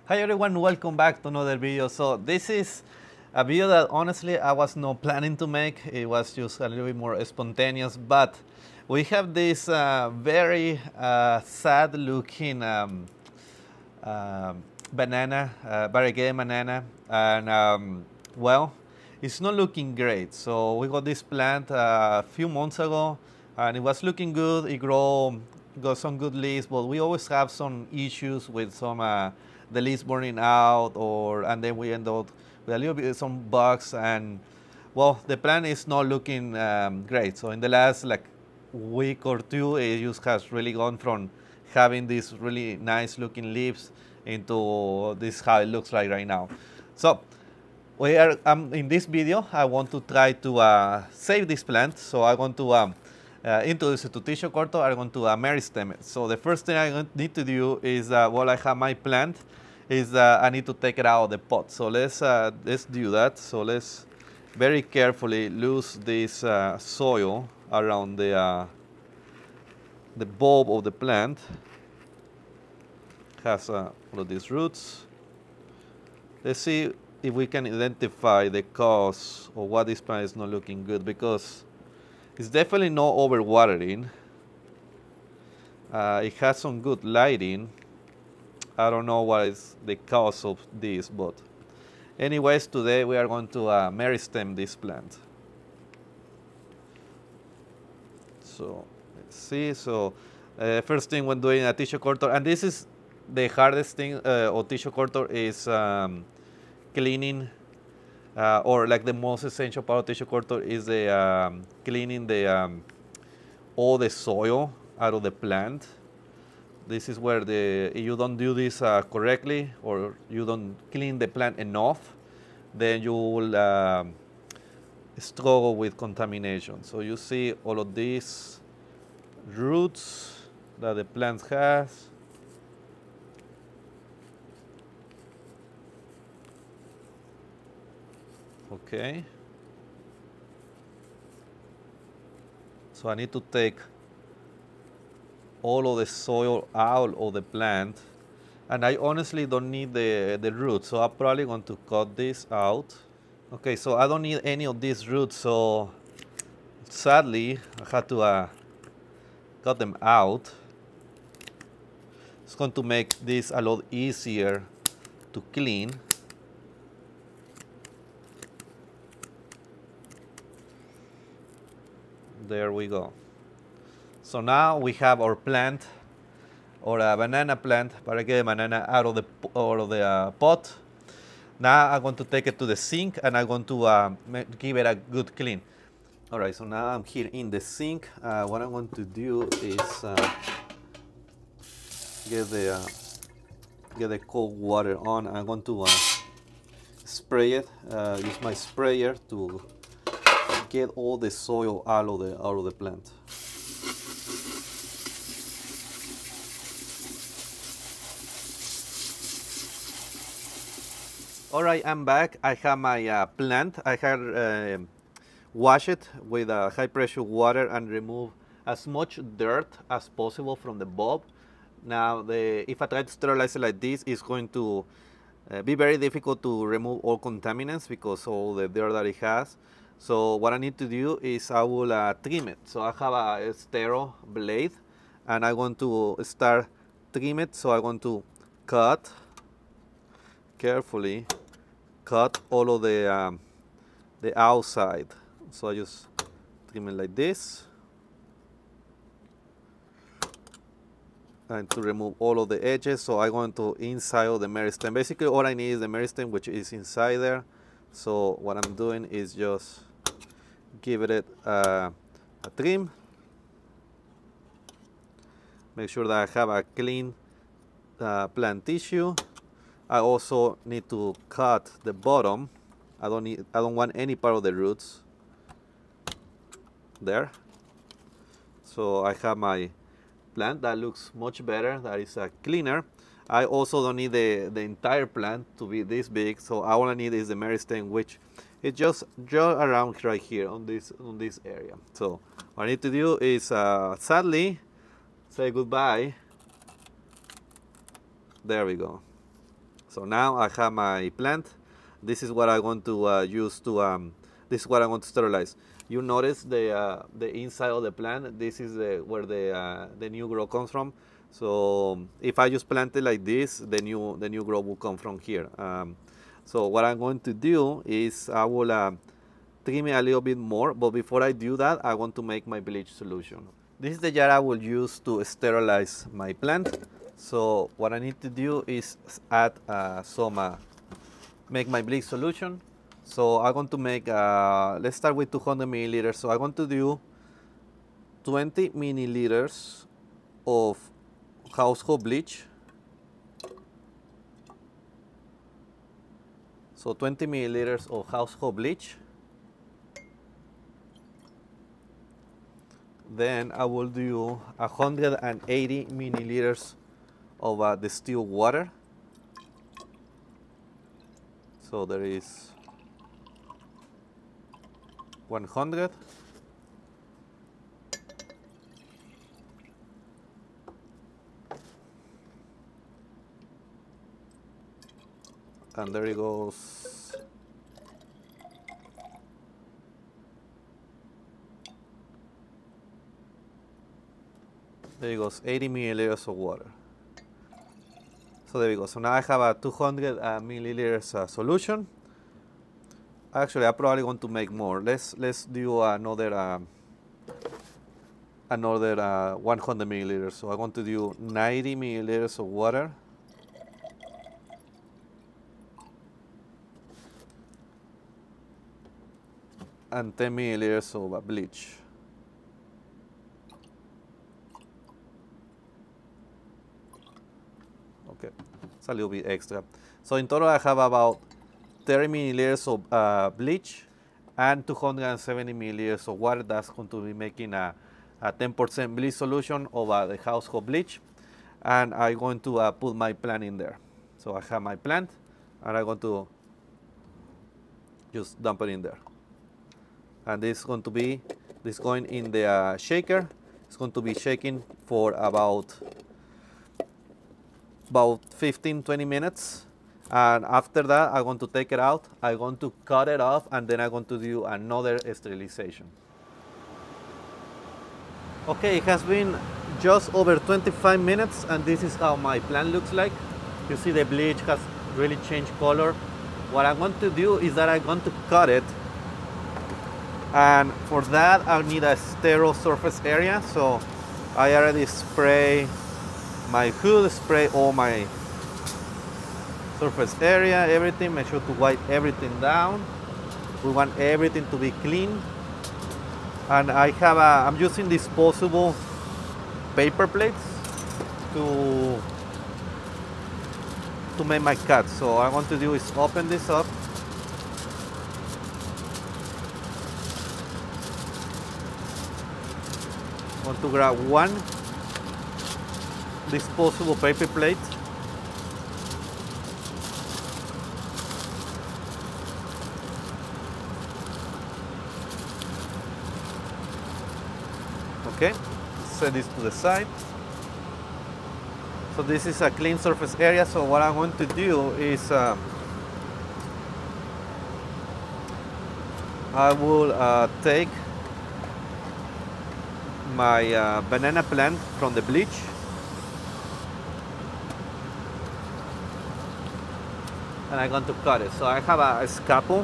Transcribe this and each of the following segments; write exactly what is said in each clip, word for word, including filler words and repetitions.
Hi everyone, welcome back to another video. So this is a video that honestly I was not planning to make. It was just a little bit more spontaneous, but we have this uh, very uh, sad looking um, um banana, uh, variegated banana, and um, well, it's not looking great. So we got this plant uh, a few months ago, and it was looking good. It grow, got some good leaves, but we always have some issues with some uh, the leaves burning out, or and then we end up with a little bit some bugs, and well, the plant is not looking um, great. So in the last like week or two, it just has really gone from having these really nice looking leaves into this how it looks like right now. So we are um, in this video. I want to try to uh, save this plant. So I want to um, uh, introduce it to tissue culture. I'm going to uh, meristem it. So the first thing I need to do is uh, while I have my plant, is uh, I need to take it out of the pot. So let's uh, let's do that. So let's very carefully lose this uh, soil around the uh, the bulb of the plant. Has uh, all of these roots. Let's see if we can identify the cause of why this plant is not looking good, because it's definitely not overwatering. Uh, it has some good lighting. I don't know what is the cause of this, but anyways, today we are going to uh, meristem this plant. So let's see. So uh, first thing when doing a tissue culture, and this is the hardest thing uh, of tissue culture, is um, cleaning, uh, or like the most essential part of tissue culture is the um, cleaning the um, all the soil out of the plant. This is where the if you don't do this uh, correctly, or you don't clean the plant enough, then you will uh, struggle with contamination. So you see all of these roots that the plant has. Okay. So I need to take all of the soil out of the plant, and I honestly don't need the, the roots, so I'm probably going to cut this out. Okay, so I don't need any of these roots, so sadly I had to uh, cut them out. It's going to make this a lot easier to clean. There we go. So now we have our plant, or a banana plant, variegated banana, out of the out of the uh, pot. Now I'm going to take it to the sink, and I'm going to uh, give it a good clean. All right, so now I'm here in the sink. Uh, what I'm going to do is uh, get the uh, get the cold water on. I'm going to uh, spray it. Uh, use my sprayer to get all the soil out of the out of the plant. All right, I'm back. I have my uh, plant. I had uh, washed it with uh, high pressure water and remove as much dirt as possible from the bulb. Now, the, if I try to sterilize it like this, it's going to uh, be very difficult to remove all contaminants because of all the dirt that it has. So what I need to do is I will uh, trim it. So I have a, a sterile blade, and I want to start trim it. So I want to cut carefully, cut all of the um, the outside. So I just trim it like this, and to remove all of the edges. So I'm going to inside of the meristem. Basically all I need is the meristem, which is inside there. So what I'm doing is just give it uh, a trim. Make sure that I have a clean uh, plant tissue. I also need to cut the bottom. I don't need I don't want any part of the roots there. So I have my plant that looks much better. That is a cleaner. I also don't need the, the entire plant to be this big. So all I need is the meristem, which is just just around right here on this on this area. So what I need to do is uh, sadly say goodbye. There we go. So now I have my plant. This is what I'm going to uh, use to, um, this is what I'm going to sterilize. You notice the, uh, the inside of the plant. This is the, where the, uh, the new growth comes from. So if I just plant it like this, the new, the new growth will come from here. Um, so what I'm going to do is I will uh, trim it a little bit more, but before I do that, I want to make my bleach solution. This is the jar I will use to sterilize my plant. So what I need to do is add uh, some, uh, make my bleach solution. So I'm going to make, uh, let's start with two hundred milliliters. So I'm going to do twenty milliliters of household bleach. So twenty milliliters of household bleach. Then I will do one hundred eighty milliliters of uh, distilled water. So there is one hundred. And there it goes. There it goes, eighty milliliters of water. So there we go. So now I have a two hundred uh, milliliters uh, solution. Actually, I probably want to make more. Let's let's do another uh, another uh, one hundred milliliters. So I want to do ninety milliliters of water. And ten milliliters of uh, bleach. Okay, it's a little bit extra. So in total, I have about thirty milliliters of uh, bleach and two hundred seventy milliliters of water. That's going to be making a ten percent bleach solution of uh, the household bleach. And I'm going to uh, put my plant in there. So I have my plant, and I'm going to just dump it in there. And this is going to be, this going in the uh, shaker. It's going to be shaking for about about fifteen, twenty minutes. And after that, I'm going to take it out. I'm going to cut it off, and then I'm going to do another sterilization. Okay, it has been just over twenty-five minutes, and this is how my plant looks like. You see the bleach has really changed color. What I'm going to do is that I'm going to cut it. And for that, I need a sterile surface area. So I already spray my hood, spray all my surface area, everything. Make sure to wipe everything down. We want everything to be clean. And I have a, I'm using disposable paper plates to to make my cut. So what I want to do is open this up. I want to grab one disposable paper plate. Okay, set this to the side. So this is a clean surface area. So what I'm going to do is uh, I will uh, take my uh, banana plant from the bleach. And I'm going to cut it. So I have a, a scalpel.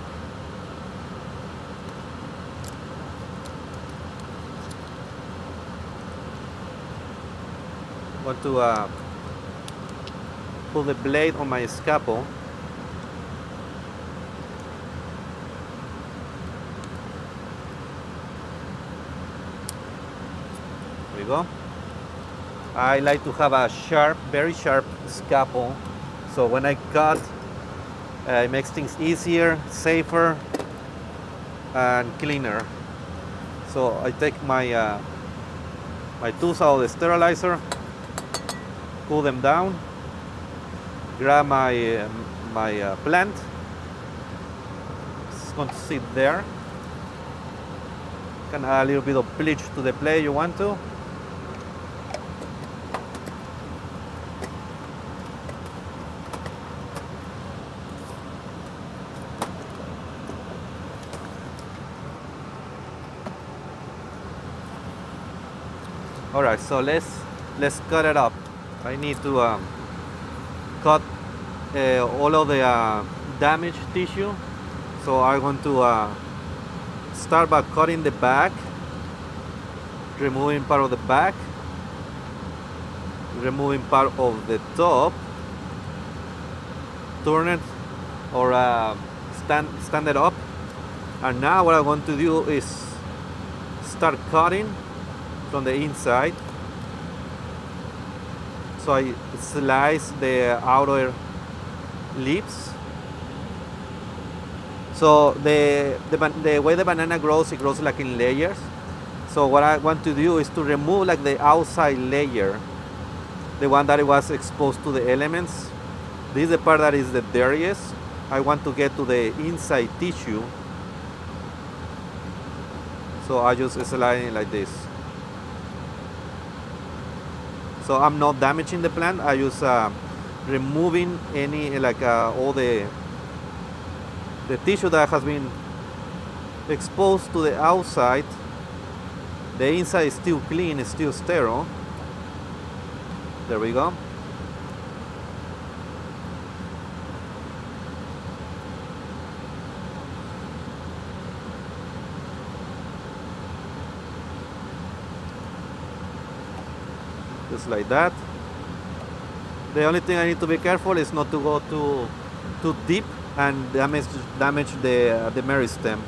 I want to uh, pull the blade on my scalpel. There we go. I like to have a sharp, very sharp scalpel. So when I cut, uh, it makes things easier, safer, and cleaner. So I take my uh, my tools out of the sterilizer, pull them down, grab my uh, my uh, plant. It's going to sit there. You can add a little bit of bleach to the plate you want to. All right, so let's let's cut it up. I need to um, cut uh, all of the uh, damaged tissue. So I'm going to uh, start by cutting the back, removing part of the back, removing part of the top, turn it or uh, stand stand it up, and now what I want to do is start cutting from the inside. So I slice the outer lips. So the, the the way the banana grows, it grows like in layers. So what I want to do is to remove like the outside layer, the one that it was exposed to the elements. This is the part that is the dirtiest. I want to get to the inside tissue. So I just slide it like this. So I'm not damaging the plant. I just uh, removing any like uh, all the the tissue that has been exposed to the outside. The inside is still clean, it's still sterile. There we go. Just like that. The only thing I need to be careful is not to go too too deep and damage damage the uh, the meristem.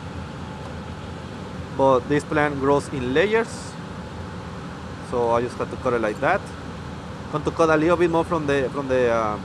But this plant grows in layers, so I just have to cut it like that. I'm going to cut a little bit more from the from the uh,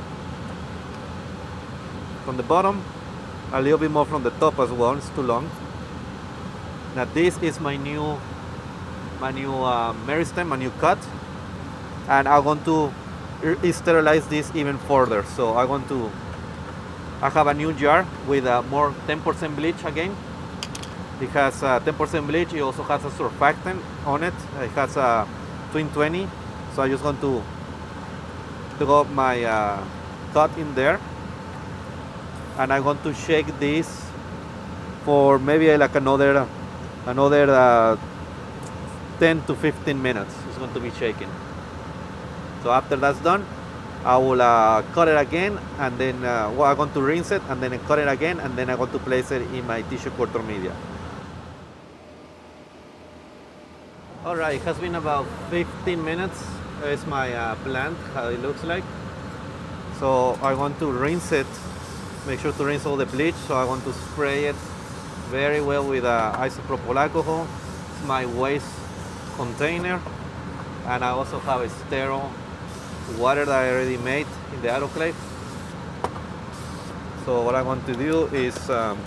from the bottom, a little bit more from the top as well. It's too long. Now this is my new my new uh, meristem, my new cut. And I want to sterilize this even further. So I want to, I have a new jar with uh, more ten percent bleach again. It has uh, ten percent bleach. It also has a surfactant on it. It has a twin twenty. So I just want to drop my uh, cut in there. And I'm going to shake this for maybe like another, another uh, ten to fifteen minutes. It's going to be shaking. So after that's done, I will uh, cut it again, and then uh, well, I'm going to rinse it, and then cut it again, and then I'm going to place it in my tissue culture media. All right, it has been about fifteen minutes. It's my uh, plant, how it looks like. So I want to rinse it, make sure to rinse all the bleach. So I want to spray it very well with uh, isopropyl alcohol. It's my waste container, and I also have a sterile water that I already made in the autoclave. So what I want to do is um,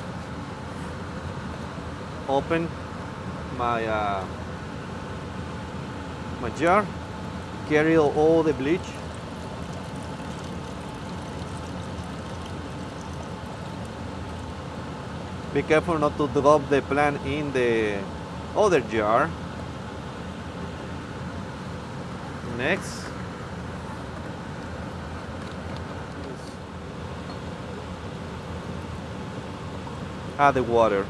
open my uh, my jar, carry all the bleach, be careful not to drop the plant in the other jar. Next, add the water.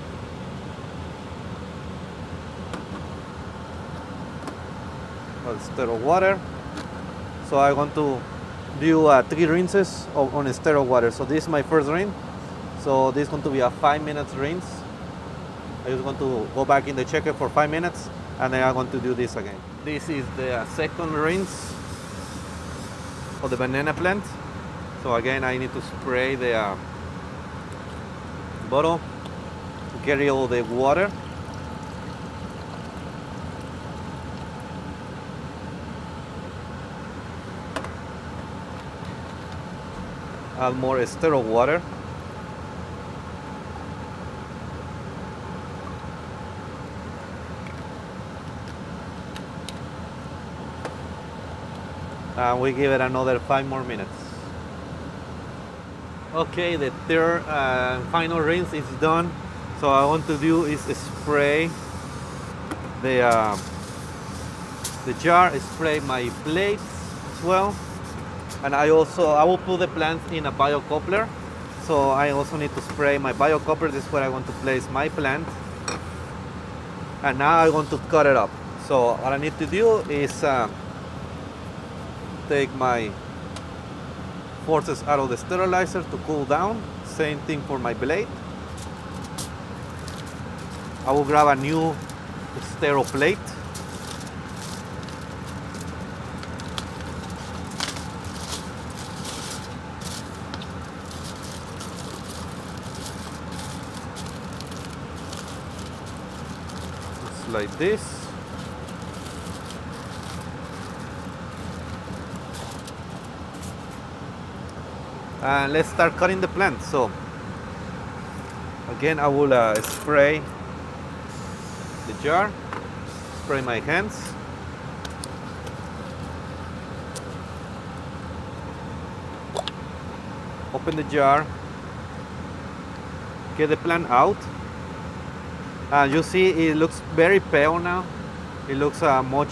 Sterile water. So I want to do uh, three rinses of, on sterile water. So this is my first rinse. So this is going to be a five minutes rinse. I just want to go back in the checker for five minutes, and then I'm going to do this again. This is the uh, second rinse of the banana plant. So again, I need to spray the uh, bottle to carry all the water. Add more sterile water. And we give it another five more minutes. Okay, the third uh, final rinse is done. So what I want to do is spray the uh, the jar, spray my plates as well, and I also I will put the plants in a biocoupler. So I also need to spray my biocoupler. This is where I want to place my plant. And now I want to cut it up. So what I need to do is uh, take my forces out of the sterilizer to cool down. Same thing for my blade. I will grab a new stero plate. It's like this. And let's start cutting the plant. So again, I will uh, spray the jar, spray my hands. Open the jar, get the plant out. Uh, you see it looks very pale now. It looks uh, much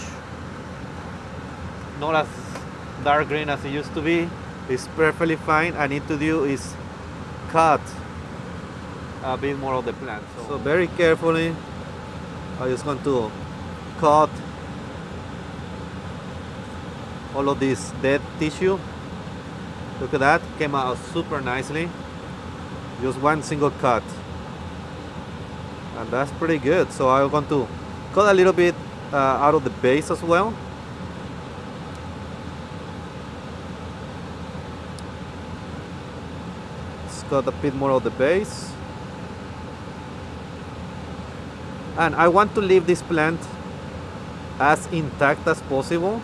not as dark green as it used to be. It's perfectly fine. I need to do is cut a bit more of the plant. So, so very carefully, I'm just going to cut all of this dead tissue. Look at that, came out super nicely. Just one single cut. And that's pretty good. So I'm going to cut a little bit uh, out of the base as well. Got a bit more of the base, and I want to leave this plant as intact as possible.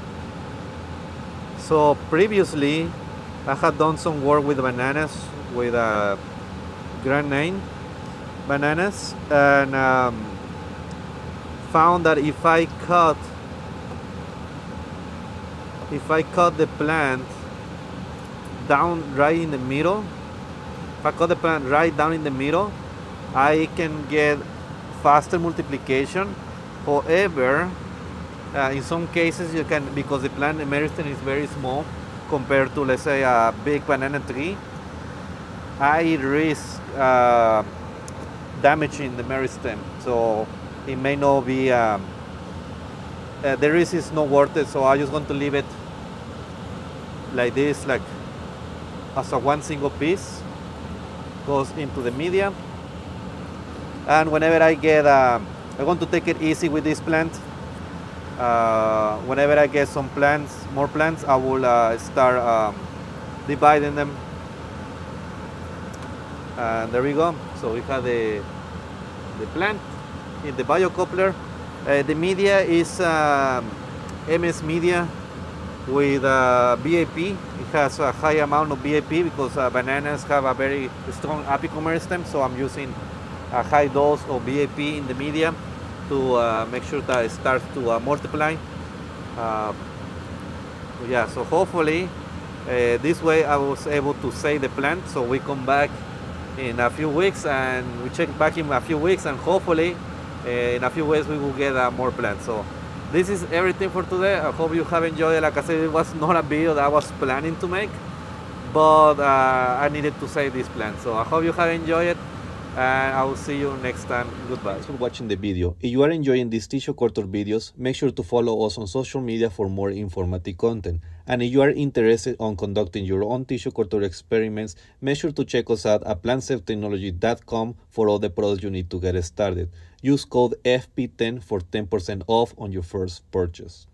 So previously I had done some work with bananas, with uh, Grand Name bananas, and um, found that if I cut if I cut the plant down right in the middle, if I cut the plant right down in the middle, I can get faster multiplication. However, uh, in some cases you can, because the plant meristem is very small compared to, let's say, a big banana tree, I risk uh, damaging the meristem. So it may not be, um, uh, the risk is not worth it. So I just want to leave it like this, like as a one single piece. Goes into the media, and whenever I get, uh, I want to take it easy with this plant. Uh, whenever I get some plants, more plants, I will uh, start um, dividing them. And there we go. So we have the the plant in the biocoupler. Uh, the media is um, M S media with uh, B A P. It has a high amount of B A P because uh, bananas have a very strong apical meristem, so I'm using a high dose of B A P in the media to uh, make sure that it starts to uh, multiply. Uh, yeah, so hopefully uh, this way I was able to save the plant. So we come back in a few weeks and we check back in a few weeks, and hopefully uh, in a few weeks we will get uh, more plants. So this is everything for today. I hope you have enjoyed it. Like I said, it was not a video that I was planning to make, but uh, I needed to save this plant. So I hope you have enjoyed it, and I will see you next time. Goodbye. Thanks for watching the video. If you are enjoying these tissue culture videos, make sure to follow us on social media for more informative content. And if you are interested on conducting your own tissue culture experiments, make sure to check us out at plant safe technology dot com for all the products you need to get started. Use code F P ten for ten percent off on your first purchase.